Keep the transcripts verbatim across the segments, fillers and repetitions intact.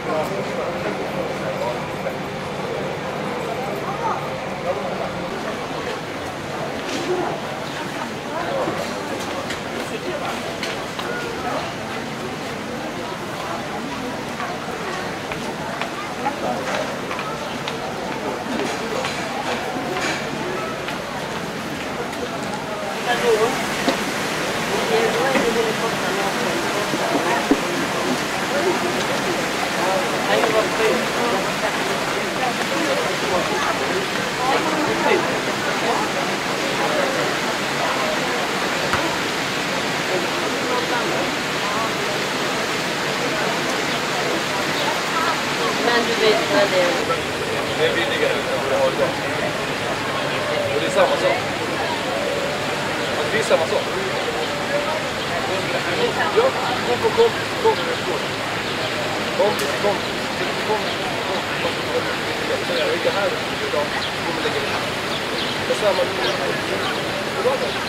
Men du vet vad det är. Det är billigare än vad det har idag. Och det är samma sak. Det är samma sak. Ja, kom på kom. Kom med skål. Kom, kom. Kom, kom. Så jag är inte här idag. Kom och lägga det här. Det är samma. Hur var det?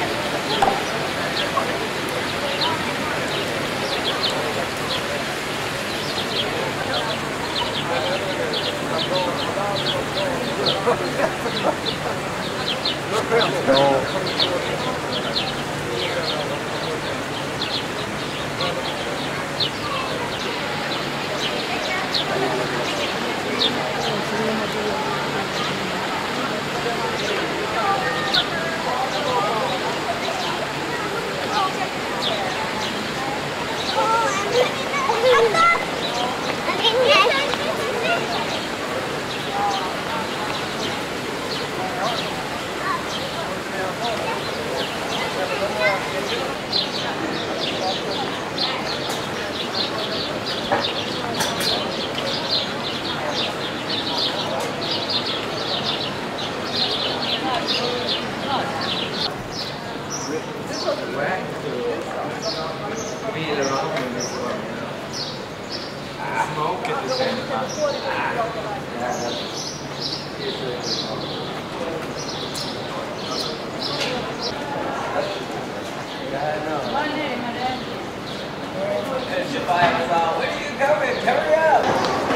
Smoke at the same time. Where are you going? Hurry up!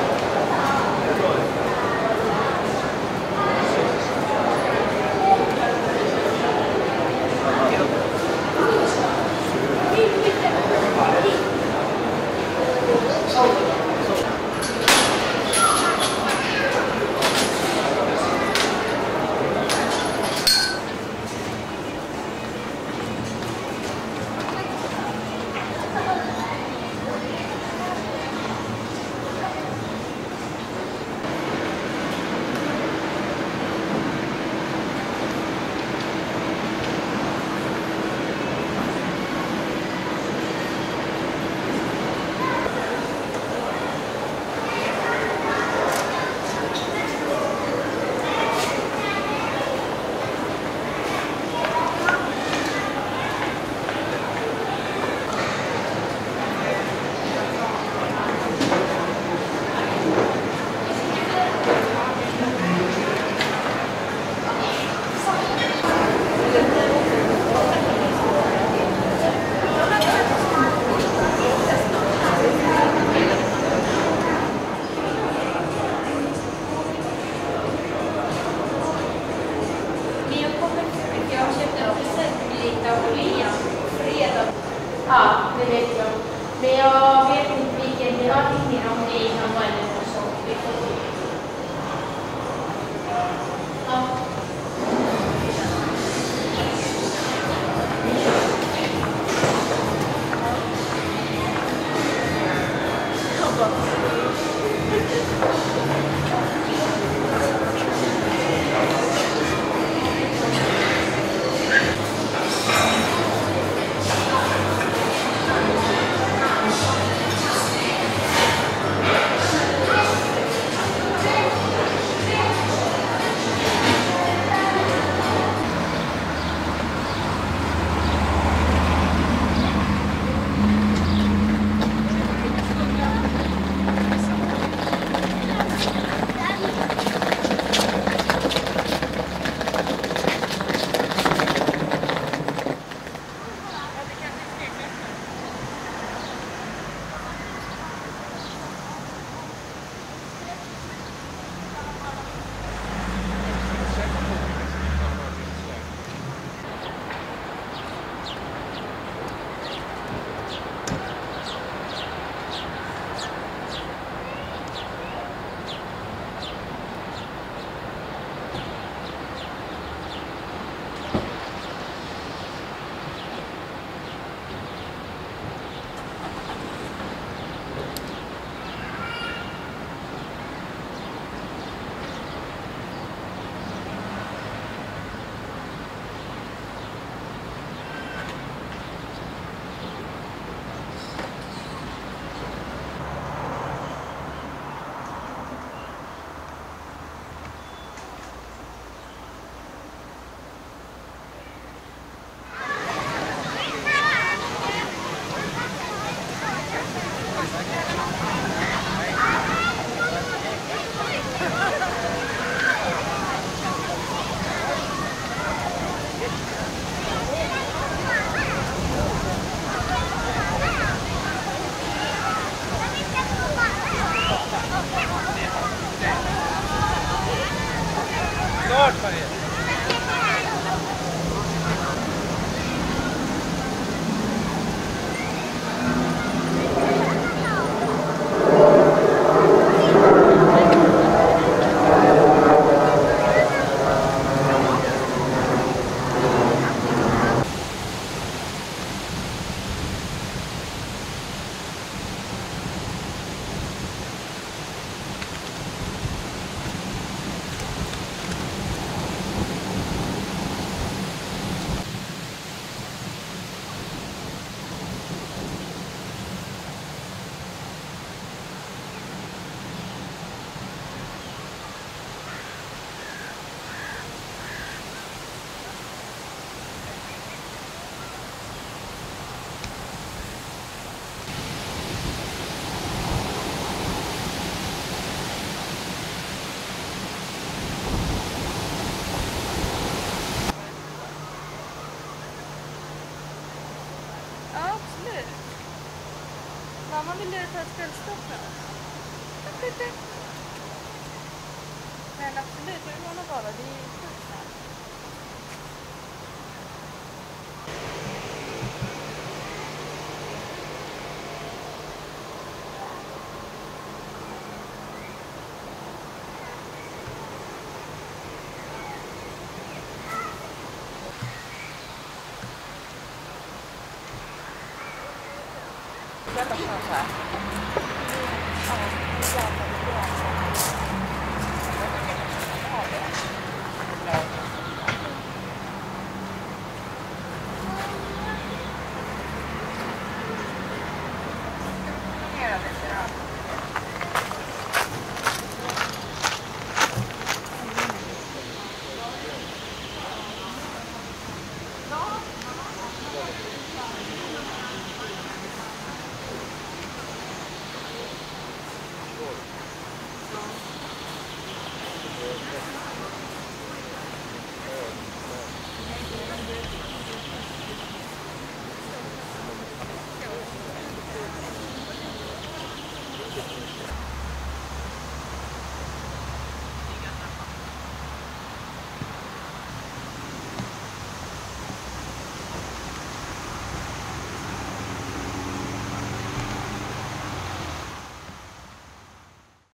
Ja, det vet jag. Men jag vet inte vilken, jag har inte mer om det innan vad det är så. Vi får se. Ja. Mamma vill ta ett kvällsstopp här. Men absolut, hur många var det? Det är sjukt här. Vänta, så här. Ja, det är